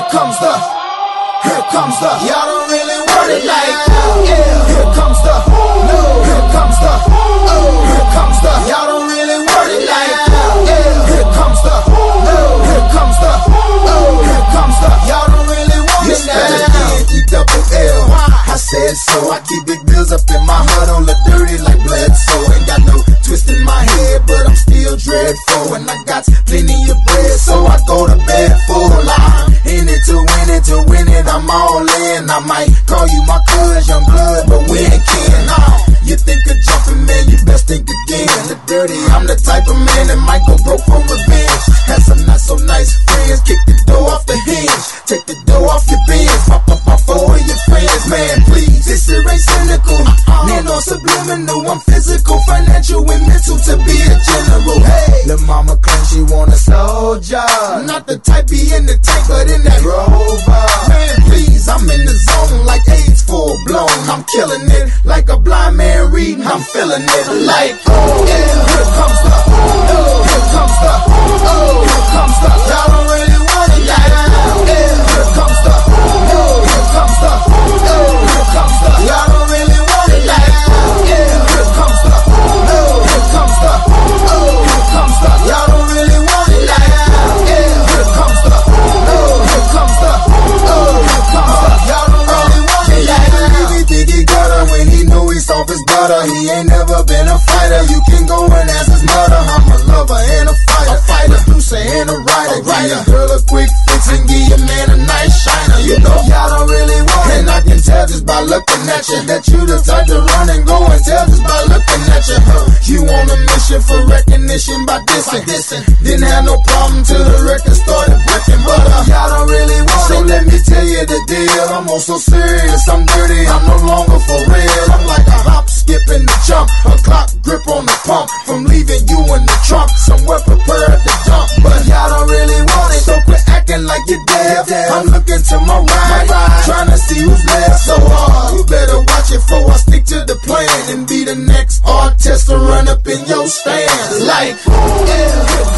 Here comes the, y'all don't really want it like, yeah. Here comes the, no. Here comes the, here comes the, y'all don't really want it like, yeah. Here comes the, no. Here comes the, here comes the, y'all don't really want it like, E-double-L. I said so, I keep big bills up in my heart on the dirty like Bledsoe. Ain't got no twist in my head, but I'm still dreadful. And I got plenty of bread, so I go to bed full. I'm in it to win it, I'm all in. I might call you my cuz, young blood, but we ain't kin. You think of jumping, man, you best think again. The dirty, I'm the type of man that might go broke for revenge. Had some not so nice friends, kick the door off the hinge, take the door off your bins, pop up my four of your friends. Man, please, this shit ain't cynical. Man, on subliminal, I'm physical, financial, and mental to be a general. Hey, lil' mama claims she want a soldier, not the type be in the tank, but in that Rover. Man, please, I'm in the zone like AIDS full blown. I'm killing it like a blind man reading. I'm feeling it like, oh yeah. Here comes the, here comes the, here comes the. Y'all don't really want it like, yeah. Here comes the, here comes the, here comes the. Y'all don't really want it like, yeah. Here comes the, here comes the, here comes the. Y'all don't really want it like, yeah. Here comes the, here comes the, here comes the. Y'all don't really want it like, he think he got her when he know he's off his butter. He ain't never been a fighter. You can go and ask his mother. I'm a lover and a fighter, producer and a writer. Give your girl a quick fix and give your man a nice shiner. You know y'all don't really want it, and I can tell just by looking at you that you the type to run and go and tell just by looking at you. You on a mission for recognition by dissing. Didn't have no problem till the record started breaking, but y'all don't really want it. So let me tell you the deal. I'm also serious, I'm dirty, I'm no longer for real. I'm like a hop, skip, and a jump, a clock grip on the pump, from leaving you in the trunk, somewhere prepared to dump. But y'all don't really want it, so quit acting like you're deaf. I'm looking to my right, trying to see who's left. So you better watch it before I stick to the plan and be the next artist to run up in your stand. Like, yeah.